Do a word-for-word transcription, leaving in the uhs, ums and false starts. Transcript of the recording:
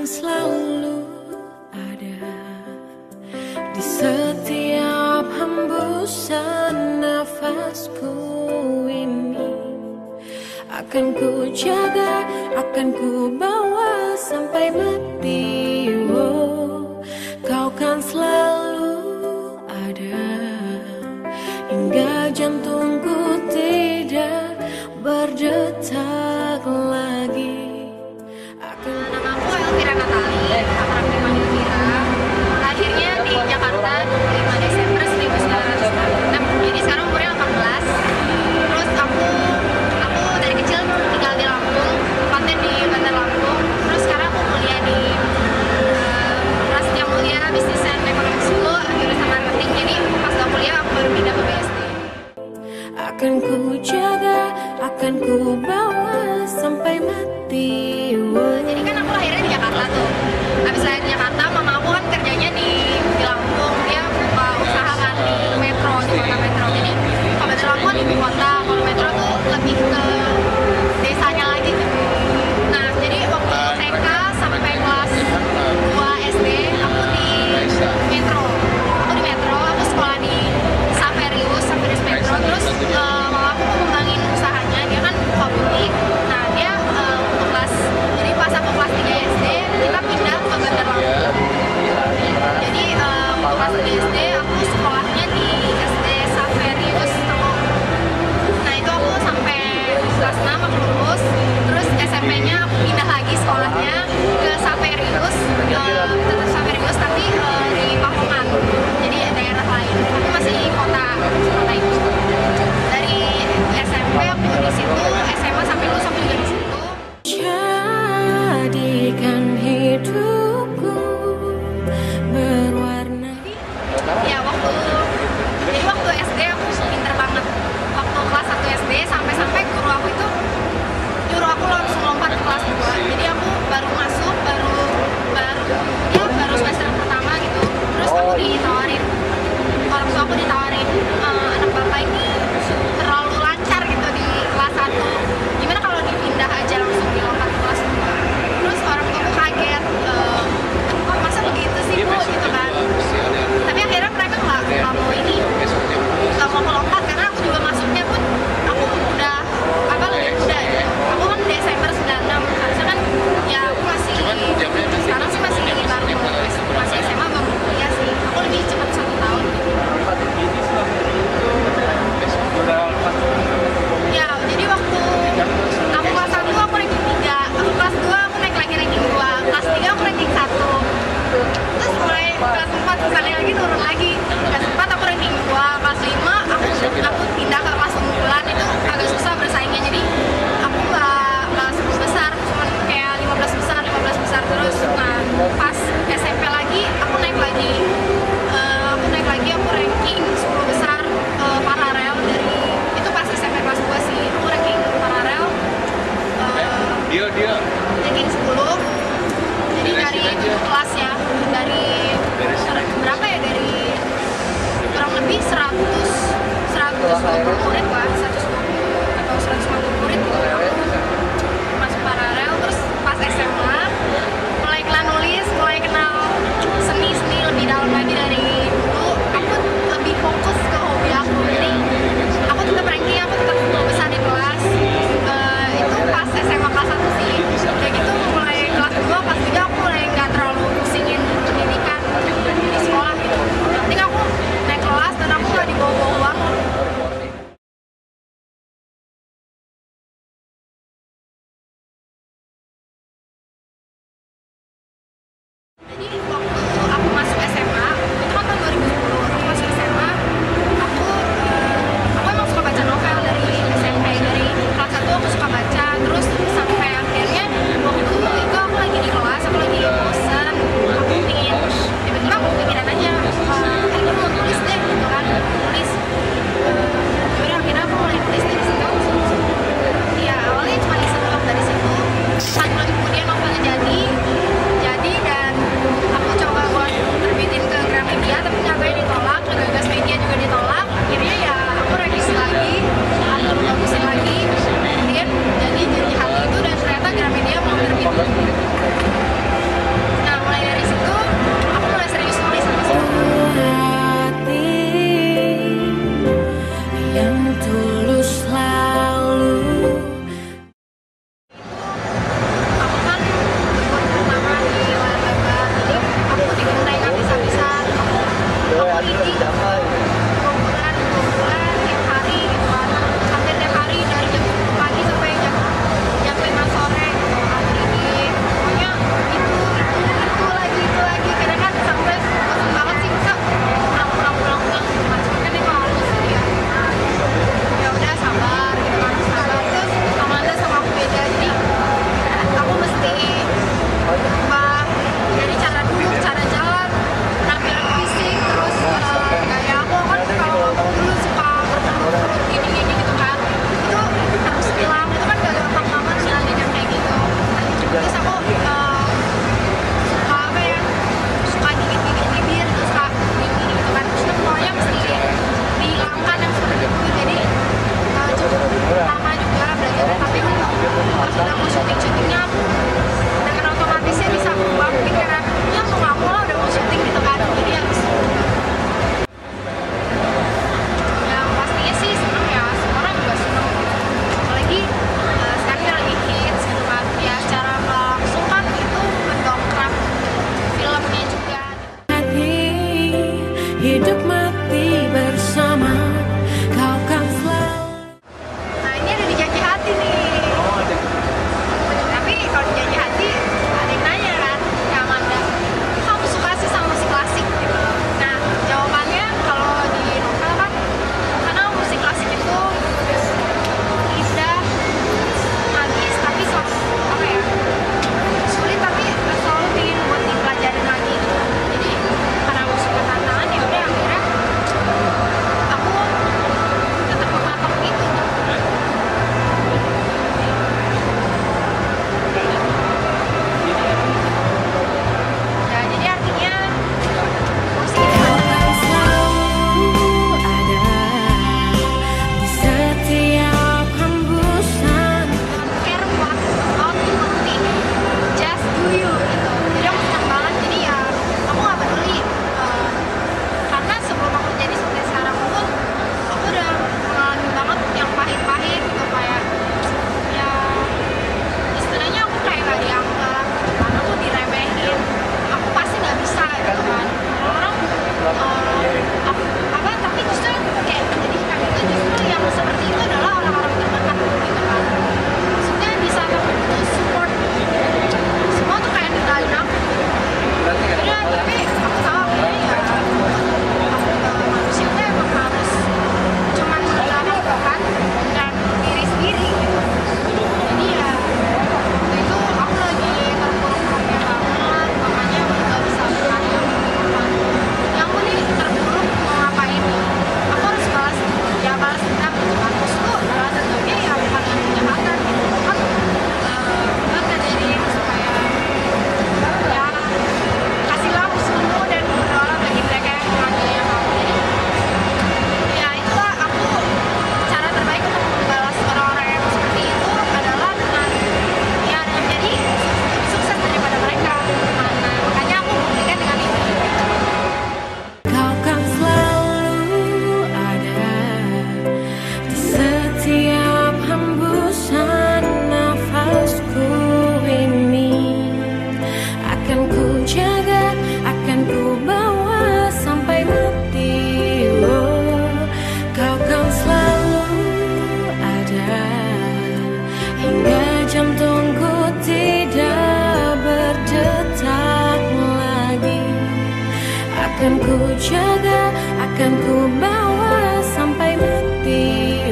selalu ada di setiap hembusan nafasku ini. Akan ku jaga, akan ku bawa sampai mati. Oh, kau kan selalu ada hingga jantungku tidak berdetak lagi. Nama aku Elvira Natali, akrab dipanggil Vira. Lahirnya di Jakarta lima Desember seribu sembilan ratus enam puluh enam. Jadi sekarang umurnya delapan belas. Terus aku aku dari kecil tinggal di Lampung, tepatnya di Bandar Lampung. Terus sekarang aku kuliah di uh, Prasetya Mulia Business and Economics School, jurusan marketing. Jadi pas gak kuliah aku baru pindah ke B S D. Akan ku jaga, akan ku bawa sampai mati. Jadi kan aku lahirnya di Jakarta tuh. Habis lahir di Jakarta, mama aku kan kerjanya di, di Lampung. Dia buka usaha kan di metro, di kota metro. Jadi kalau Bandar Lampung di kota, kalau metro tuh lebih ke desanya lagi gitu. Nah, jadi waktu T K sampai kelas dua S D aku di metro. Aku di metro, aku sekolah di Saverius, Saverius Metro. Terus uh, mama aku ngembangin usahanya, dia kan buka butik. Nah, dia uh, untuk kelas, jadi pas aku kelas tiga S D, kita pindah ke Bandar Lampung. Jadi uh, untuk kelas tiga S D, aku sekolahnya di S D Saverius. Nah, itu aku sampai kelas enam aku lulus. Terus S M P-nya aku pindah lagi sekolahnya ke Saverius, uh, tetap Saverius tapi uh, di Pakungan. Jadi daerah lain, tapi masih kota, kota itu. Dari S M P aku di situ, S M A sampai lulus aku juga di situ. Jadikan hidupku berwarna. Ya waktu, jadi waktu S D aku pinter banget. Waktu kelas satu S D sampai-sampai guru aku itu nyuruh aku langsung lompat ke kelas dua. Jadi aku baru masuk, baru baru ya baru semester pertama gitu. Terus aku ditawarin, orang tua aku ditawarin, e, anak bapak ini terlalu lancar gitu di kelas satu. Gimana kalau dipindah aja langsung dilompat ke kelas dua? Terus orang tua aku kaget, e, oh masa begitu sih bu gitu kan. Tapi akhirnya mereka nggak nggak mau ini, nggak mau melompat karena aku juga masuknya pun aku udah apa lebih muda gitu. Aku kan Desember sembilan puluh enam, harusnya kan ya aku masih sekarang sih masih baru masih S M A baru kuliah sih. Aku lebih cepat satu tahun. Ya jadi waktu aku kelas satu aku ranking tiga, aku kelas dua aku naik lagi ranking dua, kelas tiga aku ranking satu. Terus mulai kelas empat misalnya lagi turun lagi. Kelas empat aku ranking dua, kelas lima aku aku pindah ke kelas unggulan, itu agak susah bersaingnya. Jadi aku nggak nggak sepuluh besar, cuma kayak lima belas besar, lima belas besar terus. Nah pas S M P lagi aku naik lagi, uh, aku naik lagi aku ranking sepuluh besar uh, paralel dari itu pas S M P kelas dua sih. Aku ranking paralel uh, dia dia ranking sepuluh. Jadi dari kelas ya, dari berapa ya, dari kurang lebih seratus seratus dua puluh murid lah, seratus dua puluh atau seratus lima puluh murid gitu. Aku masuk paralel. Terus pas S M A mulai kenal nulis, mulai kenal seni-seni lebih dalam lagi dari dulu. Aku lebih fokus ke hobi aku. Jadi aku tetap ranking, aku tetap sepuluh besar di kelas. Uh, itu pas S M A kelas satu sih. Kayak gitu mulai kelas dua, kelas tiga aku mulai nggak terlalu pusingin pendidikan di sekolah gitu. Yang penting aku naik kelas dan aku nggak dibawa-bawa uang. akan ku jaga, akan ku bawa sampai mati.